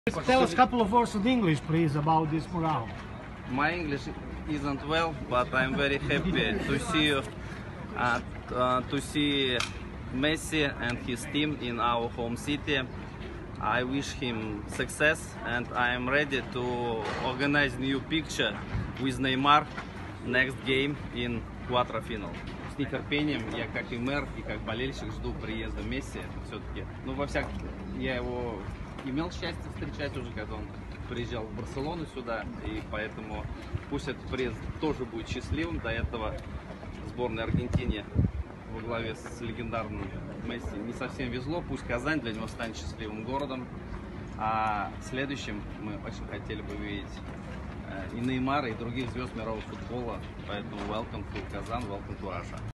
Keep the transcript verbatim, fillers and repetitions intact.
Tell us a couple of words in English, please, about this mural. My English isn't well, but I'm very happy to see uh, uh, to see Messi and his team in our home city. I wish him success, and I am ready to organize new picture with Neymar next game in quarterfinal. С нетерпением я, как и мэр, и как болельщик, жду приезда Месси. Все-таки, ну, во всяком, я его имел счастье встречать уже, когда он приезжал в Барселону сюда, и поэтому пусть этот приезд тоже будет счастливым. До этого сборной Аргентине во главе с легендарным Месси не совсем везло. Пусть Казань для него станет счастливым городом. А следующим мы очень хотели бы увидеть и Неймара, и других звезд мирового футбола. Поэтому welcome to Kazan, welcome to Russia.